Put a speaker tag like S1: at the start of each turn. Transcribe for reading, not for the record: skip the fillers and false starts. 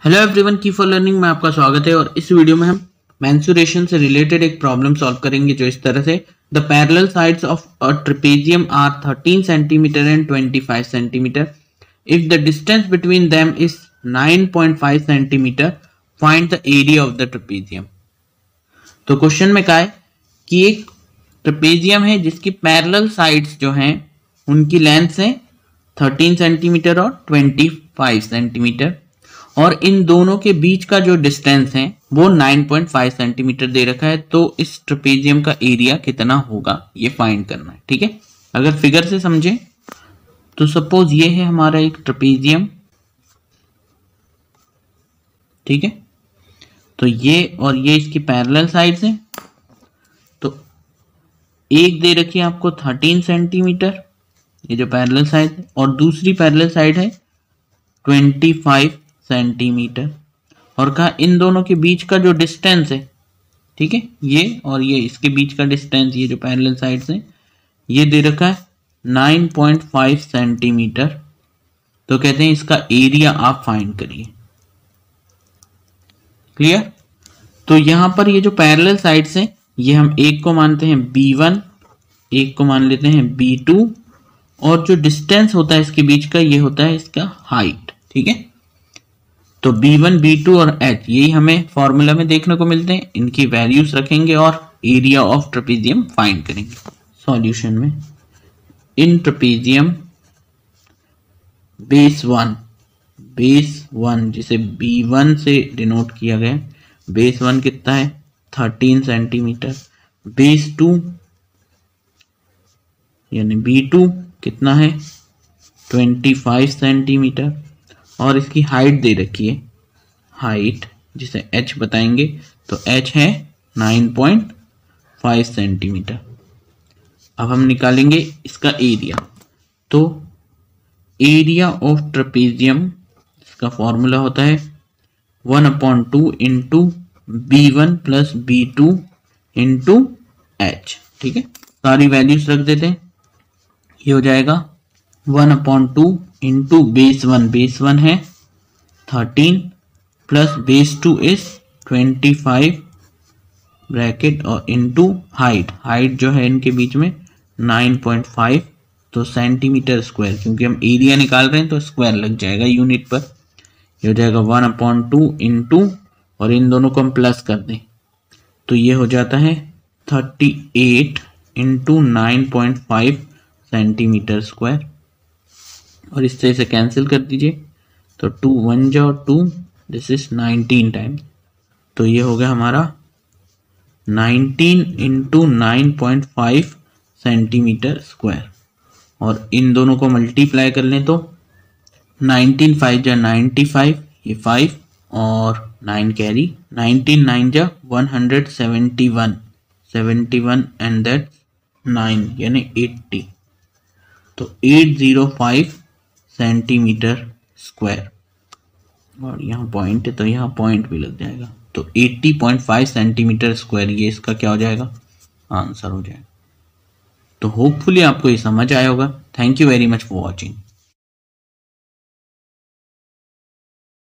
S1: Hello everyone, key for learning में आपका स्वागत है। और इस वीडियो में हम मेंसुरेशन से रिलेटेड एक प्रॉब्लम सॉल्व करेंगे जो इस तरह से the parallel sides of a trapezium are 13 centimetre and 25 centimetre. If the distance between them is 9.5 centimetre, find the area of the trapezium. तो क्वेश्चन में क्या है कि एक ट्रेपेजियम है जिसकी पैरेलल साइड्स जो हैं उनकी लेंथ है 13 सेंटीमीटर और 25 सेंटीमीटर, और इन दोनों के बीच का जो डिस्टेंस है वो 9.5 सेंटीमीटर दे रखा है। तो इस ट्रेपेजियम का एरिया कितना होगा ये फाइंड करना है। ठीक है, अगर फिगर से समझें तो सपोज ये है हमारा एक ट्रेपेजियम। ठीक है, तो ये और ये इसकी पैरेलल साइड्स हैं। तो एक दे रखी है आपको 13 सेंटीमीटर, ये जो पैरेलल साइड है, और दूसरी पैरेलल साइड है 25 सेंटीमीटर। और कहा इन दोनों के बीच का जो डिस्टेंस है, ठीक है, ये और ये इसके बीच का डिस्टेंस, ये जो पैरेलल साइड्स हैं, ये दे रखा है 9.5 सेंटीमीटर। तो कहते हैं इसका एरिया आप फाइंड करिए। क्लियर? तो यहां पर ये जो पैरेलल साइड्स हैं, ये हम एक को मानते हैं B1, एक को मान लेते हैं B2, और जो डिस्टेंस होता है इसके बीच का ये होता है इसका हाइट। ठीक है, तो B1, B2 और H यही हमें फॉर्मूला में देखने को मिलते हैं। इनकी वैल्यूज रखेंगे और एरिया ऑफ ट्रेपेजियम फाइंड करेंगे। सॉल्यूशन में इन ट्रेपेजियम बेस वन जिसे B1 से डिनोट किया गया, बेस 1 कितना है 13 सेंटीमीटर, बेस 2 यानी B2 कितना है 25 सेंटीमीटर, और इसकी हाइट दे रखी है, हाइट जिसे h बताएंगे, तो h है 9.5 सेंटीमीटर। अब हम निकालेंगे इसका एरिया। तो एरिया ऑफ ट्रेपेजियम, इसका फॉर्मूला होता है 1/2 into B1 plus B2 into h। ठीक है, सारी वैल्यूज रख देते हैं। ये हो जाएगा 1/2 इंटू बेस 1 है 13 प्लस बेस 2 इज 25 ब्रैकेट और इंटू हाइट जो है इनके बीच में 9.5, तो सेंटीमीटर स्क्वायर, क्योंकि हम एरिया निकाल रहे हैं तो स्क्वायर लग जाएगा यूनिट पर। ये हो जाएगा 1/2 इंटू, और इन दोनों को हम प्लस कर दें तो ये हो जाता है 38 इंटू 9.5 सेंटीमीटर स्क्वायर। और इससे इसे कैंसिल कर दीजिए तो 2 1 जाओ 2, दिस इज 19 टाइम्स। तो ये हो गया हमारा 19 इंटू 9.5 सेंटीमीटर स्क्वायर। और इन दोनों को मल्टीप्लाई कर लें तो 19 5 जा 95, ये 5 और 9 कैरी, 19 9 जा 171 एंड दैट 9 यानी 80। तो 805 सेंटीमीटर स्क्वायर, और यहाँ पॉइंट है तो यहाँ पॉइंट भी लग जाएगा, तो 80.5 सेंटीमीटर स्क्वायर ये इसका क्या हो जाएगा, आंसर हो जाएगा। तो होपफुली आपको ये समझ आया होगा। Thank you very much for watching.